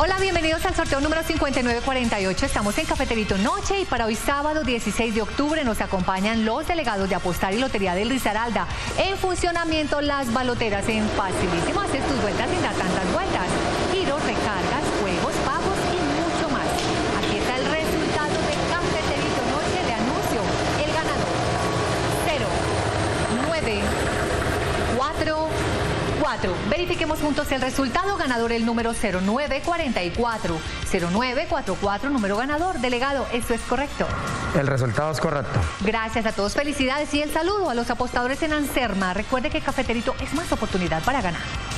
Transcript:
Hola, bienvenidos al sorteo número 5948. Estamos en Cafeterito Noche y para hoy sábado 16 de octubre nos acompañan los delegados de Apostar y Lotería del Risaralda. En funcionamiento las baloteras en facilísimo. Haces tus vueltas sin dar tantas vueltas. Giros, recargas, juegos, pagos y mucho más. Aquí está el resultado de Cafeterito Noche. Le anuncio el ganador. 0, 9, 4, 4. Verifiquemos juntos el resultado. Ganador el número 0944. 0944, número ganador. Delegado, ¿esto es correcto? El resultado es correcto. Gracias a todos, felicidades y el saludo a los apostadores en Anserma. Recuerde que Cafeterito es más oportunidad para ganar.